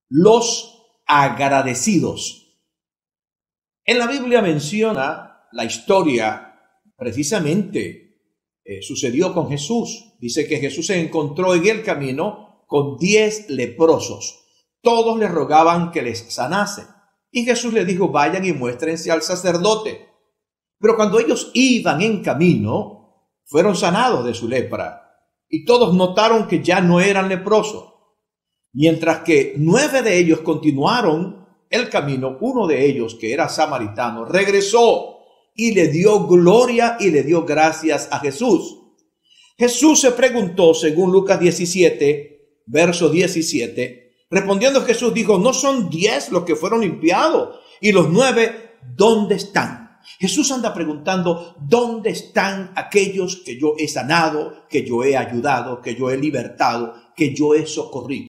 los agradecidos. En la Biblia menciona la historia, precisamente sucedió con Jesús. Dice que Jesús se encontró en el camino con 10 leprosos. Todos le rogaban que les sanase. Y Jesús les dijo, vayan y muéstrense al sacerdote. Pero cuando ellos iban en camino, fueron sanados de su lepra. Y todos notaron que ya no eran leprosos. Mientras que 9 de ellos continuaron el camino, uno de ellos, que era samaritano, regresó y le dio gloria y le dio gracias a Jesús. Jesús se preguntó, según Lucas 17, verso 17, respondiendo Jesús dijo, ¿no son 10 los que fueron limpiados? Y los 9, ¿dónde están? Jesús anda preguntando, ¿dónde están aquellos que yo he sanado, que yo he ayudado, que yo he libertado, que yo he socorrido?